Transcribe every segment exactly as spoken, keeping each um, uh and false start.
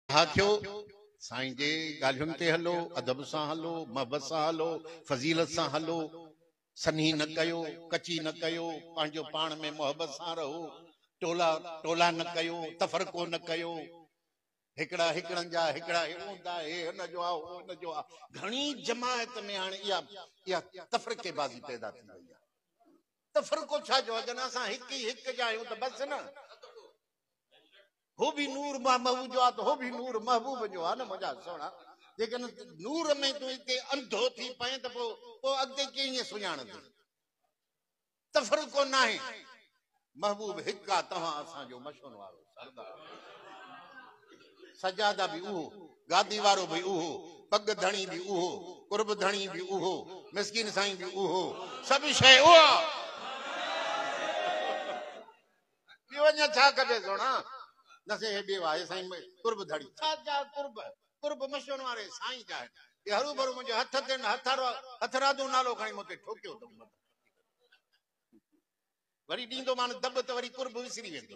हा थियो साईं जे ॻाल्हियुनि ते हलो, अदब सां हलो, मोहबत सां हलो, फज़ीलत सां हलो, सन्ही न कयो, कची न कयो, पंहिंजो पाण में मोहबत सां रहो, टोला टोला न कयो, तफ़रको न कयो, हिकड़ा हिकड़नि जा हिकड़ा हूंदा, हे हुन जो आहे, हो हुन जो आहे। घणी जमायत में हाणे इहा इहा तफ़रक़ेबाज़ी पैदा थी वई आहे। तफ़रको छा जो अॼु असां हिकु ई हिकु जा आहियूं त बसि न, हो भी नूर महबूब जो आहे, हो भी नूर महबूब जो आहे न मुंहिंजा सोना। लेकिन नूर में तूं हिते अंधो थी पए त पोइ पोइ अॻिते कीअं सुञाणंदे? तफ़रको न आहे, महबूब हिकु आहे, तव्हां असांजो मशहूर वारो सरदार। सजादा भी उहो, गादी वारो भी उहो, पग धणी भी उहो, कुर्ब धणी भी उहो, मिस्किन साईं भी उहो, सभु शइ उहो। वञा छा कजे सोना? नसे हे बेवा है साईं कुर्ब धड़ी छा जा कुर्ब कुर्ब मशहूर वारे साईं जा ये हरू भरू मुझे हथ ते हथर हथरादो नालो खणी मुते ठोकियो त वरी दींदो मान दब त वरी कुर्ब विसरी वेंदो।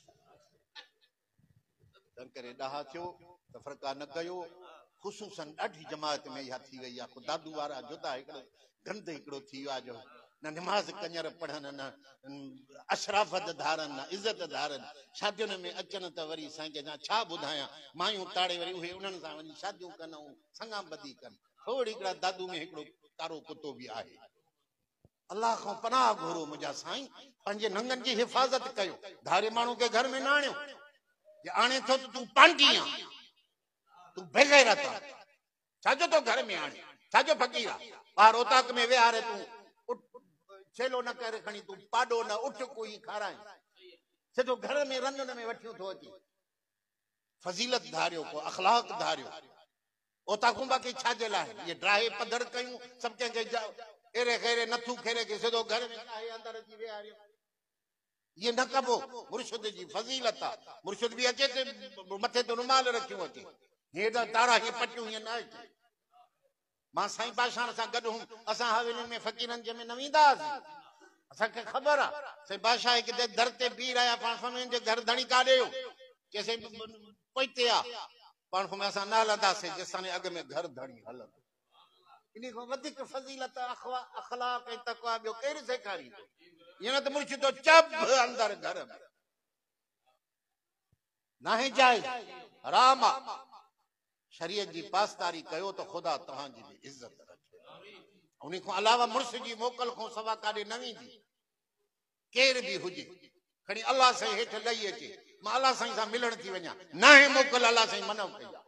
तन करे ॾहा थियो तफ़रका न कयो। ख़ुसूसन ॾाढी जमात में इहा थी वई आहे। दादू वारा जुदा हिकिड़ो गंद हिकिड़ो थी वियो आहे जो न निमाज़ कंजर पढ़नि, न अशराफत धारनि, न इज़त धारनि। शादियुनि में अचनि त वरी साईं खे छा ॿुधायां, मायूं ताड़े वरी उहे उन्हनि सां वञी शादियूं कनि, संगा बदी कनि। थोड़ी हिकिड़ा दादू में हिकिड़ो कारो कुतो बि आहे। अल्लाह खां पनाह घुरो मुंहिंजा साईं, पंहिंजे नंगनि जी हिफ़ाज़त कयो। धारे माण्हू खे घर में न आणियो, जे आणे थो त तूं पांडी आहे, तूं बेग़ैरत आहे। छाजो तो घर में आणे, छाजो फ़कीर आहे? ॿाहिरि ओताक में विहारे तूं छेलो न करे खणी तूं पाॾो न उठ कोई खाराए, सिधो घर में रंधन में वठियो थो अचे। फज़ीलत धारियो, को अखलाक धारियो। ओताकूं बाक़ी छाजे लाइ ये ड्राहे पधर कयूं, सभु कंहिंखे एरे खेरे नथू खेरे के सिधो घर में ड्राहे अंदर अची विहारियो। ये न कबो, मुर्शिद जी फज़ीलत आहे। मुर्शिद भी अचे ते मथे ते रुमाल रखियो अचे, हे त तारा हे पटियूं हीअं न अचे। मां साईं बादशाह सां गॾु हुउमि, असां हवेलियुनि में फ़कीरनि जे में न वेंदा हुआसीं। असांखे ख़बर आहे साईं बादशाह किथे दर ते बीह रहिया, पाण फरमाइनि जे घर धणी काॾे हो, चइसि पोइते आहे। पाण फरमाए असां न हलंदासीं जेसिताईं अॻ में घर धणी हलंदो। इन खां वधीक फज़ीलत अखलाक ऐं तक़वा ॿियो केरु सेखारींदो? हीअं त मुर्शिद चब अंदर घर में नाहे जाइज़, हराम आहे। शरीयत जी पासदारी कयो त ख़ुदा तव्हांजी बि इज़त रखे। उन खां अलावा मुर्शिद जी मोकल खां सवा काॾे न वेंदी। केर बि हुजे खणी अलाह साईं हेठि लही अचे, मां अलाह साईं सां मिलण थी वञा, न आहे मोकल अलाह साईं मना कई आहे।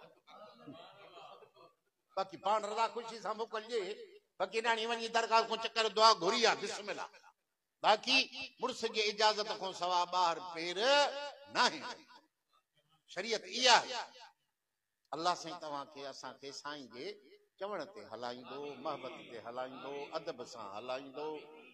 बाक़ी पाण रज़ा ख़ुशी सां मोकिलिजे, फ़कीराणी वञी दरगाह को चकर दुआ घुरी आहे, बिस्मिल्लाह। बाक़ी मुर्स जे इजाज़त खां सवा ॿाहिरि पेर न आहे। शरीयत इहा आहे। अल्लाह साईं तव्हांखे असांखे साईं जे चवण ते हलाईंदो, मोहबत ते हलाईंदो, अदब सां हलाईंदो।